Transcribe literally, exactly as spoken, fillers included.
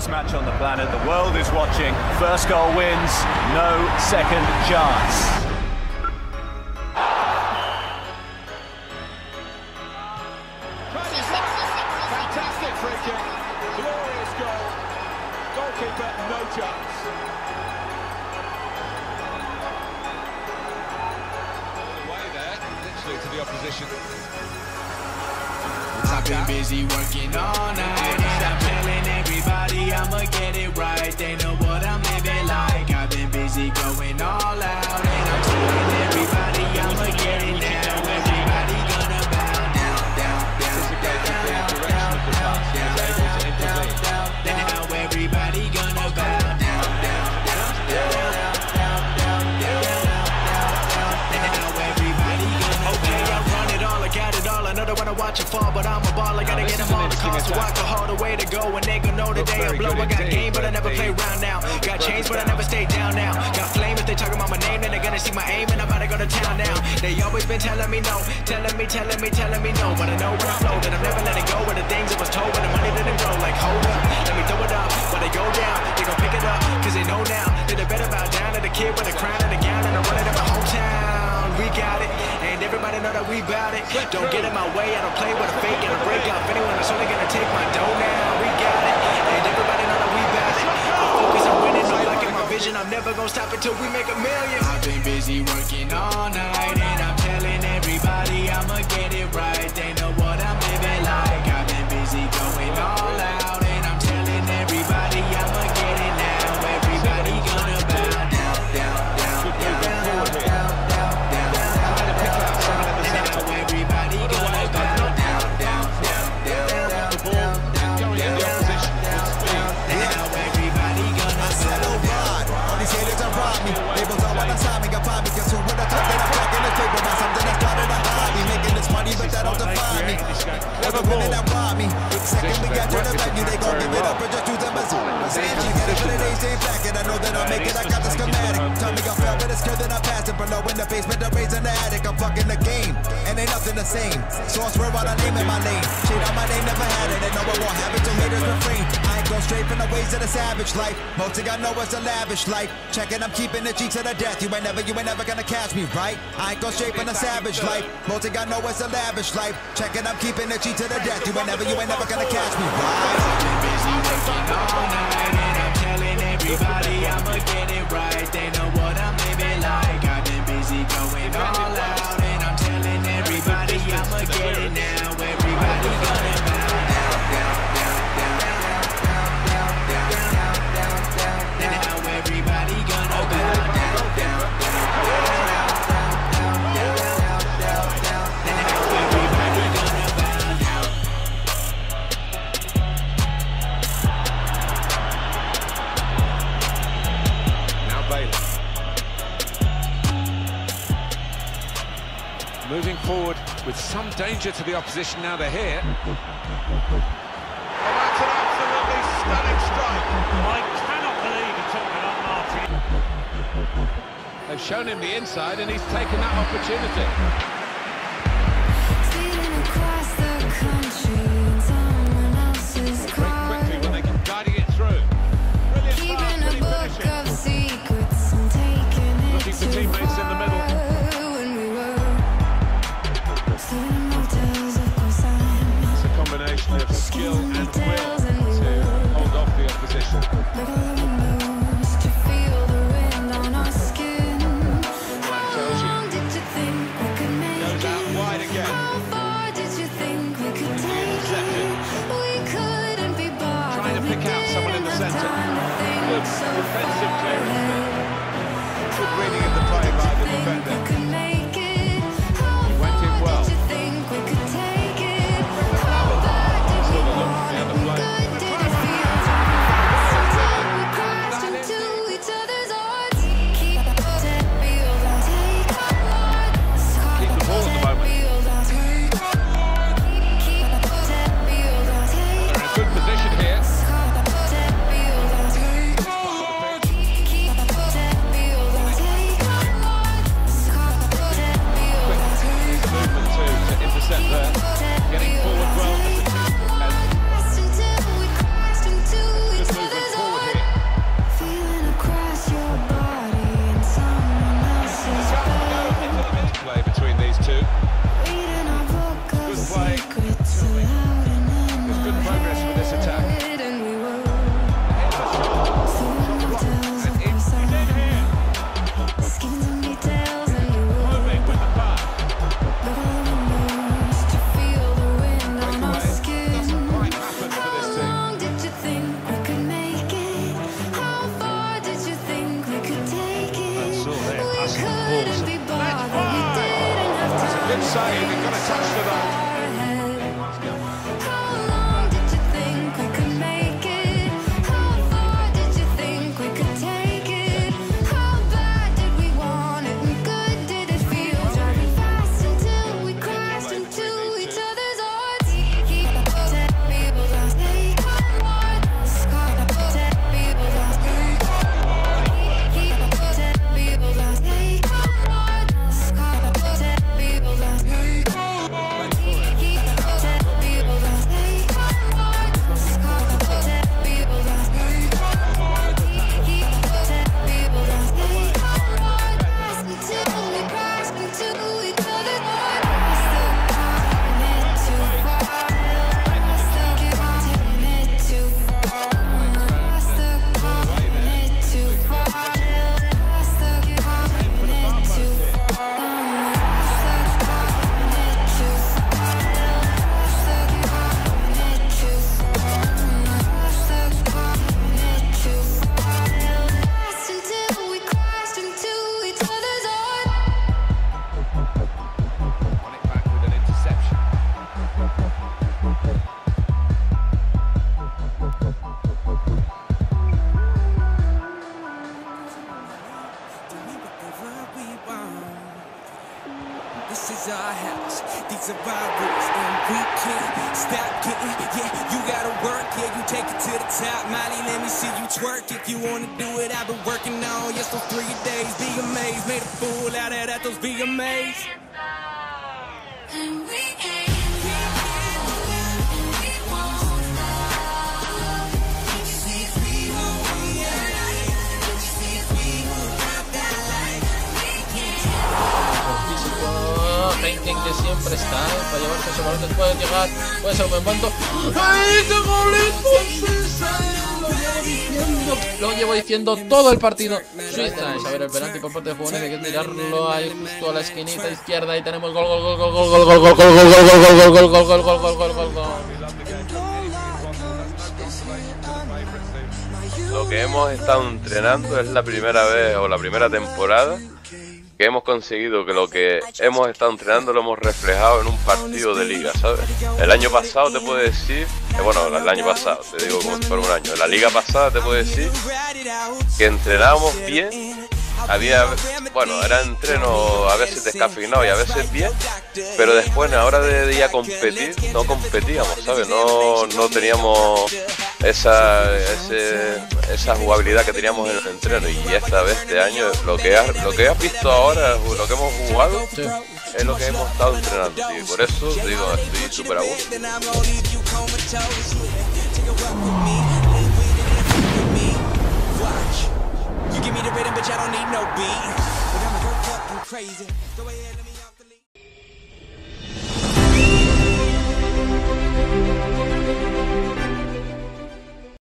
match on the planet. The world is watching. First goal wins, no second chance. Fantastic free kick. Glorious goal. Goalkeeper, no chance. Away there, literally to the opposition. I've been busy working all night, and I'm telling everybody I'ma get it right. They know what I'm living like. I've been busy going all out, and I'm telling everybody I'ma get it now. Everybody gonna bow down, down, down, down, down, down, down, down, down, down, down. Now everybody gonna bow down, down, down, down, down, down, down, down. Now everybody gonna okay, I run it all, I got it all. I know they wanna watch it fall, but I'm a ball. I gotta get them all the calls, so I can hold the way to go. And they gon' know the day I blow. I got game, but I never play round now. Got chains, but I never stay down now. Got flame if they talking about my name, then they're gonna see my aim, and I'm about to go to town now. They always been telling me no, telling me, telling me, telling me no. But I know when I flow, that I'm never letting go of the things that was told, but the money didn't grow. Like, hold up, let me throw it up. When they go down, they gon' pick it up, cause they know now that they better bow down to the kid with a crown and a gown, and I'm running in my hometown. We got it, and everybody know that we bout it. Don't get in my way, I don't play with a fake and a break off. Anyone that's only gonna take my dough now. We got it, and everybody know that we bout it. I'm focused on winning, no luck in my vision. I'm never gonna stop until we make a million. I've been busy working all night, and I'm telling everybody I'ma get it right. They know what I'm living like. I've been busy going all out, and I'm telling everybody I'ma get it now. Everybody gonna bow down, down, down, down, down, down, down, down. Everybody gonna bow down, down, down, down, down, down, down, down, down. Now everybody gonna settle ride. All these haters are rob me. Labels all wanna sign me, got find me. Guess who would have thought that I'm back in the table about something that's part of the hobby. Making this money, but that don't define me. Never women that rob me. Second we got to the venue, they gon' give it up or just use them as saying I get it for the days they back, and I know that I'll make it. I got the schematic. Tell me I fell, but it's clear that I'm passing below in the basement, the raising the attic. I'm fucking the game, and ain't nothing the same. So I swear on a name in my name. Shit on my name, never had it, and no one won't have it till haters refrain. I ain't go straight from the ways of the savage life. Most thing I know is a lavish life. Checking, I'm keeping the G to the death. You ain't never, you ain't never gonna catch me, right? I ain't go straight from the savage life. Most thing I know is a lavish life. Checking, I'm keeping the G to the death. You ain't never, you ain't never gonna catch me, right? I've been busy working all night, and I'm telling everybody I'ma get it right. They know what I'm living like. I've been busy going all out, and I'm telling everybody I'ma get it now. Everybody gonna bow down, down, down, down, down, down, down, down, down, down. Now everybody gonna bow down, down, down, down, down, down, down, down, down. Now everybody gonna bow down. Now Bailey. Moving forward with some danger to the opposition now they're here. Oh, that's an absolutely stunning strike. I cannot believe he took it on Martin. They've shown him the inside and he's taken that opportunity. Quick, quickly when they can guiding it through. Brilliant pass, really finishing. Looking for teammates in the middle. It's a combination of skill and will to hold off the opposition. Tells you. can say if it got a touch to the This is our house, these are our rules, and we can't stop getting, yeah, you gotta work, yeah, you take it to the top, Molly, let me see you twerk, if you wanna do it, I've been working on, yes, those three days, be amazed, made a fool out of that, those V M As. And we ain't Henkin, que siempre está, ¿eh? Para llevarse ese balón, puede llegar, puede ser un buen punto. ¡Ay, qué golito! Lo llevo diciendo, lo llevo diciendo todo el partido. Suiza, a ver el penalti por parte de Jugones, hay que tirarlo ahí justo a la esquinita izquierda y tenemos gol, gol, gol, gol, gol, gol, gol, gol, gol, gol, gol, gol, gol, gol, gol, gol, gol, gol, gol, gol. Lo que hemos estado entrenando es la primera vez o la primera temporada que hemos conseguido que lo que hemos estado entrenando lo hemos reflejado en un partido de liga, ¿sabes? El año pasado te puedo decir, eh, bueno, el año pasado, te digo como si fuera un año, la liga pasada te puedo decir que entrenábamos bien, había, bueno, era entreno a veces descafeinado y a veces bien, pero después a la hora de, de ir a competir, no competíamos, ¿sabes? No, no teníamos esa, ese, esa jugabilidad que teníamos en el entreno, y esta vez, este año, lo que has, lo que has visto ahora, lo que hemos jugado, sí, es lo que hemos estado entrenando, tío, y por eso te digo, estoy súper a gusto. You give me the rhythm, but I don't need no beat. But I'm go fucking crazy. Go ahead.